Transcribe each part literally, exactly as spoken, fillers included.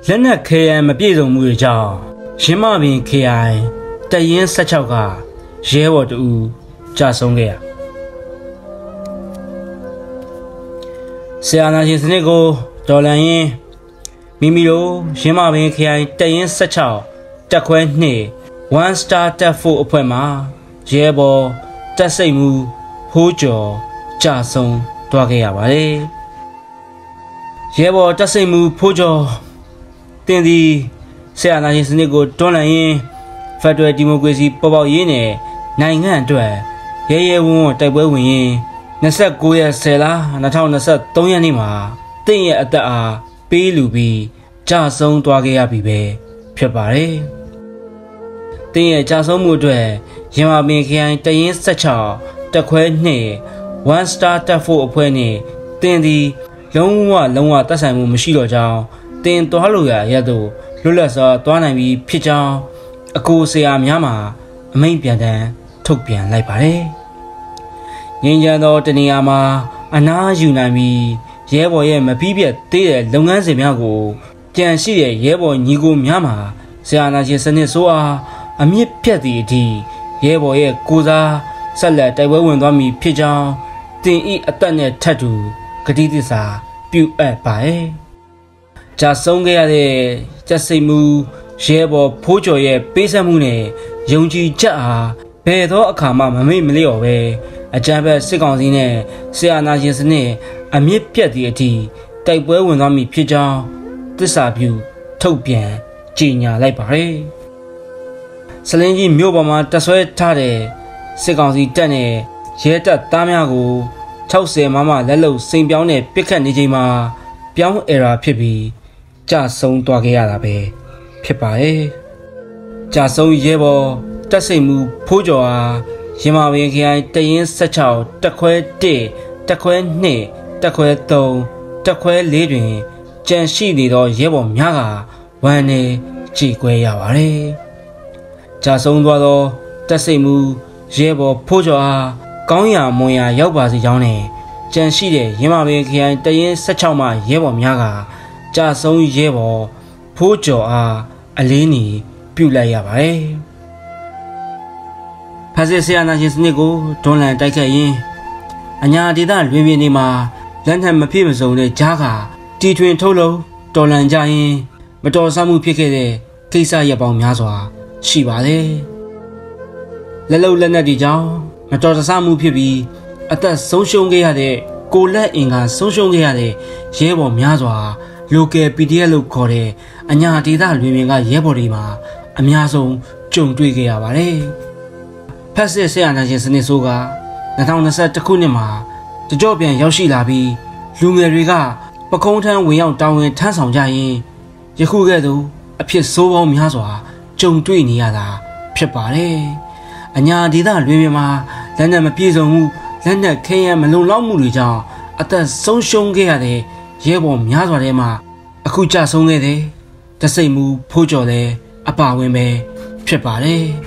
လက်နက်ခဲယံမပြည့်စုံမှုတွေကြောင့်ရင်းမပင်ခရိုင်တရင်၁၆ကရဲဘော်တူကြာဆုံးခဲ့ရဆရာနာရှင်စနစ်ကိုဒေါ်လန်ရင်မိမိတို့ရင်းမပင်ခရိုင်တရင်၁၆တက်ခွဲနှစ် one star တက်ဖို့အဖွဲ့မှာရဲဘော်တက်စိတ်မှုဖိုးကျော်ကြာဆုံးသွားခဲ့ရပါတယ်ရဲဘော်တက်စိတ်မှုဖိုးကျော်တင်သည်ဆရာနာရှင်စနစ်ကိုတွန်းလှန်ရင်းဖက်ဒရယ်ဒီမိုကရေစီပေါ်ပေါက်ရေးနဲ့နိုင်ငံအတွက်ရဲရဲဝံ့ဝံ့တိုက်ပွဲဝင်ရင်း၂၉ရက်၁၀လ၂၀၂၃ရက်နေ့မှာတင့်ရဲ့အသက်အားပေးလူပြီးကြာဆုံးသွားခဲ့ရပြီပဲဖြစ်ပါတယ်။တင့်ရဲ့ကြာဆုံးမှုအတွက်ရင်းမာပင်ခရိုင်တရင်၁၆တက်ခွဲနှစ် one star တက်ဖို့အဖွဲ့နဲ့တင်သည်လုံးဝလုံးဝသက်ဆိုင်မှုမရှိတော့ကြောင်းတင်သွားလို့ရရသို့လွတ်လပ်စွာသွားနိုင်ပြီးဖြစ်ကြောင်းအကူဆရာများမှာအမိန့်ပြန်တမ်းထုတ်ပြန်လိုက်ပါတယ်။ငြိမ်းချမ်းသောတနေရာမှာအနားယူနိုင်ပြီးရဲဘော်ရဲ့မပြီးပြတ်သေးတဲ့လုပ်ငန်းစဉ်များကိုကြံရှိတဲ့ရဲဘော်ညီကိုများမှာဆရာနာရှင်စနစ်ဆိုအားအမြင့်ဖြတ်သည့်အထိရဲဘော်ရဲ့ကိုစားဆက်လက်တိုက်ပွဲဝင်သွားမည်ဖြစ်ကြောင်းတင်ဤအသက်နဲ့ထပ်တူဂတိသစ္စာပြုအပ်ပါရဲ့။ကြာဆုံးခဲ့ရတဲ့ကြက်စိတ်မှုရဲဘော်ဖိုးကျော်ရဲ့ပေးဆက်မှုနဲ့ယုံကြည်ချက်အားဘယ်သောအခါမှမမေ့မလျော့ပဲအကြမ်းဖက်စစ်ကောင်စီနဲ့ဆရာနာရှင်စနစ်အမြင့်ပြတ်သည့်အထိတိုက်ပွဲဝင်သွားမည်ဖြစ်ကြောင်းသစ္စာပြုထုတ်ပြန်ကြေညာလိုက်ပါတယ်။စလင်းကြီးမြို့ပေါ်မှာတဆွဲထားတဲ့စစ်ကောင်စီတပ်နဲ့ရဲတပ်သားများကို၆၀မမလက်လုံစိန်ပြောင်းနဲ့ပစ်ခတ်နေချိန်မှာပြောင်းအရာဖြစ်ပြီးကြာဆုံးသွားခဲ့ရတာပဲဖြစ်ပါတယ်။ကြာဆုံးရဲဘော်တက်စိတ်မှုဖိုးကျော်အားရင်းမာပင်ခရိုင်တရင်၁၆တက်ခွဲတစ်တက်ခွဲနှစ်တက်ခွဲသုံးတက်ခွဲလေးတွင်ကြံရှိနေသောရဲဘော်များကဝမ်းနေကြေကွဲရပါတယ်။ကြာဆုံးသွားသောတက်စိတ်မှုရဲဘော်ဖိုးကျော်အားကောင်းရာမွန်ရာရောက်ပါစေကြောင်းနဲ့ကြံရှိတဲ့ရင်းမာပင်ခရိုင်တရင်၁၆မှရဲဘော်များကကြာဆုံးရဲဘော်ဖိုးကျော်အားအလေးနီပြုလိုက်ရပါတယ်။ဖက်စစ်ဆရာနာရှင်စနစ်ကိုတွန်းလှန်တိုက်ခတ်ရင်းအညာဒေသလွင်ပြင်တွေမှာလက်နက်မပြည့်မစုံတဲ့ကြားကတီထွင်ထုတ်လို့တော်လှန်ကြရင်မတော်ဆမှုဖြစ်ခဲ့တဲ့ကိစ္စရပ်ပေါင်းများစွာရှိပါတယ်။လက်လုံလက်နက်တွေကြောင့်မတော်တဆမှုဖြစ်ပြီးအသက်ဆုံးရှုံးခဲ့ရတဲ့ကိုလက်အင်ကဆုံးရှုံးခဲ့ရတဲ့ရဲဘော်များစွာ local ပီ ဒီ အက်ဖ် လို့ခေါ်တဲ့အညာဒေသလွင်ပြင်ကရဲဘော်တွေမှာအများဆုံးကြုံတွေ့ခဲ့ရပါတယ်။ဖက်စစ်ဆရာနာရှင်စနစ်ဆိုးက၂၀၂၁ခုနှစ်မှာတကြော့ပြန်ရောက်ရှိလာပြီးလူငယ်တွေကပကုံးထမ်းဝင်ရောက်တာဝန်ထမ်းဆောင်ကြရင်ယခုကဲ့သို့အဖြစ်ဆိုးပေါင်းများစွာကြုံတွေ့နေရတာဖြစ်ပါတယ်။အညာဒေသလွင်ပြင်မှာလက်နက်မပြည့်စုံမှုလက်နက်ခဲယံမလုံလောက်မှုတွေကြောင့်အသက်ဆုံးရှုံးခဲ့ရတဲ့ရဲဘော်များစွာထဲမှာအခုကြဆုံးခဲ့တဲ့တစိတ်မှုဖိုးကျော်လည်းအပါဝင်ပဲဖြစ်ပါတယ်။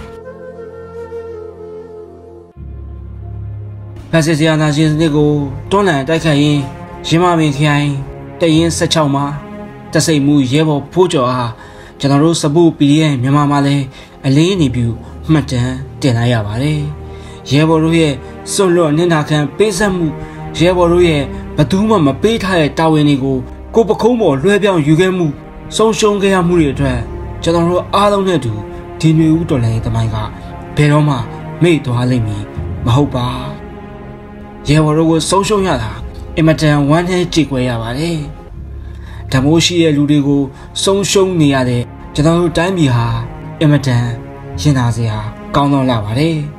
ဖက်စစ်ဆရာနာရှင်စနစ်ကိုတွန်းလှန်တိုက်ခတ်ရင်းရင်းမာပင်ခရိုင်တရင်၁၆မှာတစိတ်မှုရဲဘော်ဖိုးကျော်အားကျွန်တော်တို့စပုတ် ပီ ဒီ အက်ဖ် မြန်မာမှာလည်းအလေးအနက်ပြုမှတ်တမ်းတင်လိုက်ရပါတယ်။ရဲဘော်တို့ရဲ့စွန့်လွတ်နှင်တာခံပေးဆက်မှုရဲဘော်တို့ရဲ့ဘသူမှမပေးထားတဲ့တာဝန်တွေကိုကိုပခုံးပေါ်လွှဲပြောင်းယူခဲ့မှုဆုံးရှုံးခဲ့ရမှုတွေအတွက်ကျွန်တော်တို့အားလုံးနဲ့အတူဒီຫນွေဦးတော်လှန်ရေးသမိုင်းကဘယ်တော့မှမေ့သွားလိမ့်မည်မဟုတ်ပါရဲဘော်တို့ကိုဆုံးရှုံးရတာအင်မတန်ဝမ်းနည်းကြေကွဲရပါတယ်။ဓမိုးရှိတဲ့လူတွေကိုဆုံးရှုံးနေရတဲ့ကျွန်တော်တို့တိုင်းပြည်ဟာအင်မတန်ရင်နာစရာကောင်းတော့လာပါတယ်။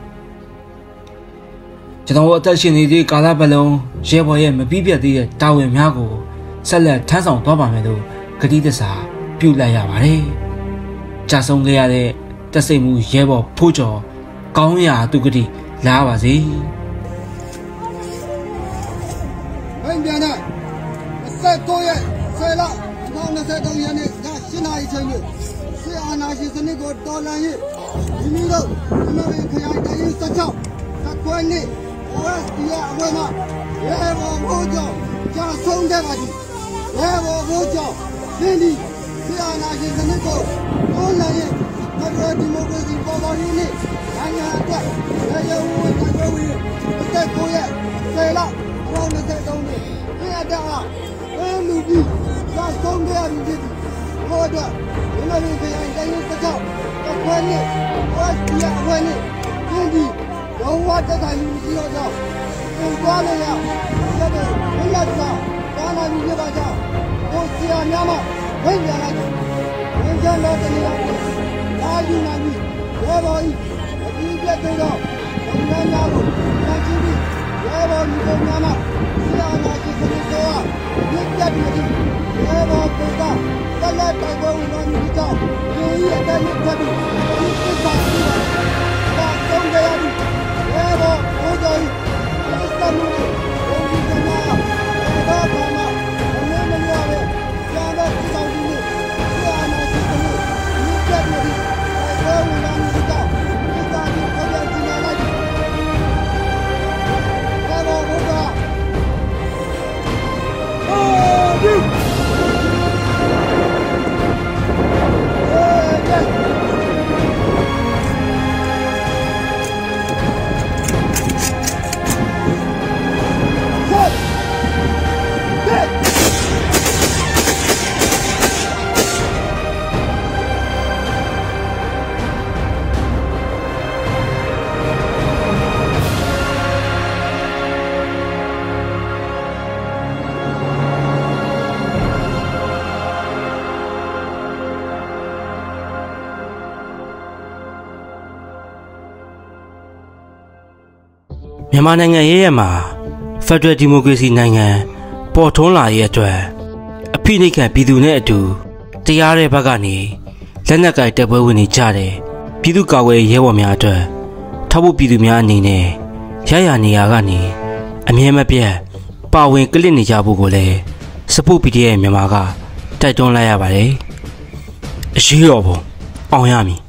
ကျွန်တော်တို့အသက်ရှင်နေတဲ့ကာလပတ်လုံးရဲဘော်ရဲ့မပြီးပြတ်သေးတဲ့တာဝန်များကိုဆက်လက်ထမ်းဆောင်သွားပါမယ်လို့ဂတိသစ္စာပြုလိုက်ရပါတယ်။ကြာဆုံးခဲ့ရတဲ့တက်စိတ်မှုရဲဘော်ဖိုးကျော်ကောင်းရာသူဂတိလာပါစေ။ဟိုင်းပြန်တဲ့၂၉ရက်၁၀လ၂၀၂၃ရက်နေ့ည၈နာရီချိန်မှာဆရာနာရှင်စနစ်ကိုတော်လှန်ရေးမိမိတို့ဒီမှာခရိုင်တိုင်း၁၆တက်ခွဲနေ့ โอ เอส ဒီအဝဲမှာရဲဘော်ဖိုးကျော်ကြာဆုံးခဲ့ပါသည်ရဲဘော်ဖိုးကျော်ဒီဒီဆရာနာရှင်စနစ်ကိုတွန်းလှန်ရင်ဖက်ဒရယ်ဒီမိုကရေစီပေါ်ပေါ်ရေးနဲ့နိုင်ငံအတွက်ရရဝဝတိုက်ပွဲဝင်အသက်ကိုရက်ဆယ်လ၂၀၂၃နှစ်ပြည်အတားအဲလူကြီးသာဆုံးခဲ့ရပြီဖြစ်သည်ဟောတော့ဒီလိုမျိုးခရိုင်တိုင်းတစ်ချောင်းတစ်ခွဲနဲ့ဝတ်စီအခွဲနဲ့ပြင်းပြီးရောဝတက်တိုင်းလူကြီးတော့ကြောင့်ကိုသွားလို့ရဆက်တယ်ဘယ်လောက်ကြောင့်ကာနာလူကြီးပါကြောင့်ကိုစီယာများမှဝိညာဉ်လိုက်ဝိညာဉ်တော်တရားကိုလာယူနိုင်ပြီရဲဘော်ကြီးအကြီးပြတ်သေးတော့ဘုံများများကိုခံကြည့်ပြီးရဲဘော်ကြီးတို့များမှစီယာနာကြီးစနစ်တော်ကမြစ်ပြတ်ပြီးရဲဘော်တို့ကတက်လက်တိုက်ပွဲဝင်တော်မူကြောင်းဒီရဲ့အတန်းနဲ့ဖတ်ပြီးဒီကိစ္စကိုဒါသုံးကြရပြီရဲဘော်ဘုရားကြီးစတမှုဘုံဒီကနာဒါဘာမှအမေမရပဲကျန်တဲ့ဒီဆောင်ကြီးနဲ့စီယာနာကြီးစနစ်မြစ်ပြတ်ပြီးတိုက်ပွဲဝင်တော်မူကြောင်းဒီကနေ့ဖော်ပြကြည့်လိုက်ရဲဘော်ဘုရားအိုးဒီမြန်မာနိုင်ငံရဲ့ရမှာဖက်ဒရယ်ဒီမိုကရေစီနိုင်ငံပေါ်ထွန်းလာရဲ့အတွက်အဖိနှိတ်ခံပြည်သူနဲ့အတူတရားတဲ့ဘက်ကနေလက်နက်ကိုင်တပ်ပွဲဝင်နေကြတယ်ပြည်သူ့ကာကွယ်ရဲဘော်များအတွက်ထောက်ဖို့ပြည်သူများအနေနဲ့ရရနေရာကနေအမြဲမပြတ်ပါဝင်ကလစ်နေကြဖို့ကိုလည်းစပုတ် ပီ ဒီ အက်ဖ် မြန်မာကတိုက်တွန်းလိုက်ရပါတယ်အရေးတော်ပုံအောင်ရမည်